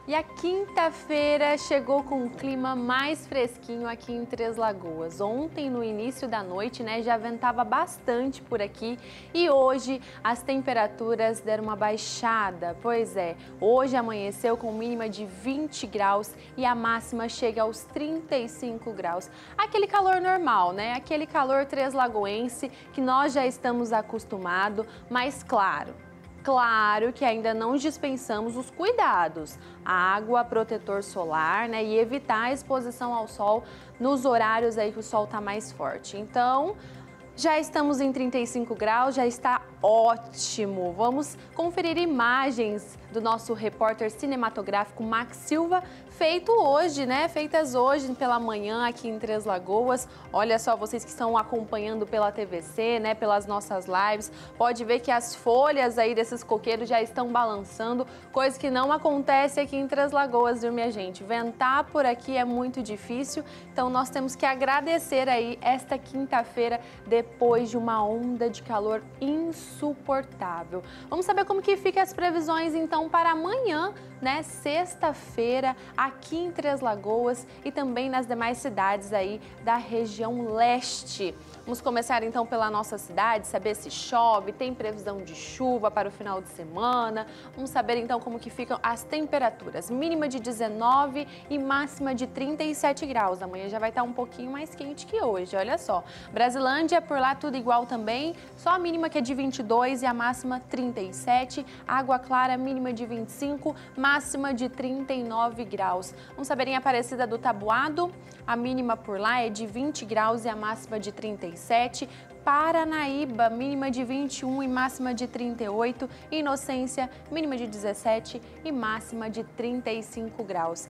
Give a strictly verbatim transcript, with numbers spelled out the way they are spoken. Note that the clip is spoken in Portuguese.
E a quinta-feira chegou com um clima mais fresquinho aqui em Três Lagoas. Ontem, no início da noite, né, já ventava bastante por aqui e hoje as temperaturas deram uma baixada. Pois é, hoje amanheceu com mínima de vinte graus e a máxima chega aos trinta e cinco graus. Aquele calor normal, né? Aquele calor treslagoense que nós já estamos acostumados, mas claro, Claro que ainda não dispensamos os cuidados, água, protetor solar, né, e evitar a exposição ao sol nos horários aí que o sol está mais forte. Então, já estamos em trinta e cinco graus, já está ótimo. Vamos conferir imagens do nosso repórter cinematográfico Max Silva, feito hoje, né? Feitas hoje pela manhã aqui em Três Lagoas. Olha só, vocês que estão acompanhando pela T V C, né? Pelas nossas lives, pode ver que as folhas aí desses coqueiros já estão balançando, coisa que não acontece aqui em Três Lagoas, viu, minha gente? Ventar por aqui é muito difícil, então nós temos que agradecer aí esta quinta-feira depois de uma onda de calor insuportável. Vamos saber como que fica as previsões então para amanhã, né, sexta-feira, aqui em Três Lagoas e também nas demais cidades aí da região leste. Vamos começar então pela nossa cidade, saber se chove, tem previsão de chuva para o final de semana. Vamos saber então como que ficam as temperaturas, mínima de dezenove e máxima de trinta e sete graus. Amanhã já vai estar um pouquinho mais quente que hoje, olha só. Brasilândia, por lá tudo igual também, só a mínima que é de vinte e dois e a máxima trinta e sete. Água Clara, mínima de vinte e cinco, máxima de trinta e nove graus. Vamos saber em Aparecida do Taboado, a mínima por lá é de vinte graus e a máxima de trinta e sete. Paranaíba, mínima de vinte e um e máxima de trinta e oito. Inocência, mínima de dezessete e máxima de trinta e cinco graus.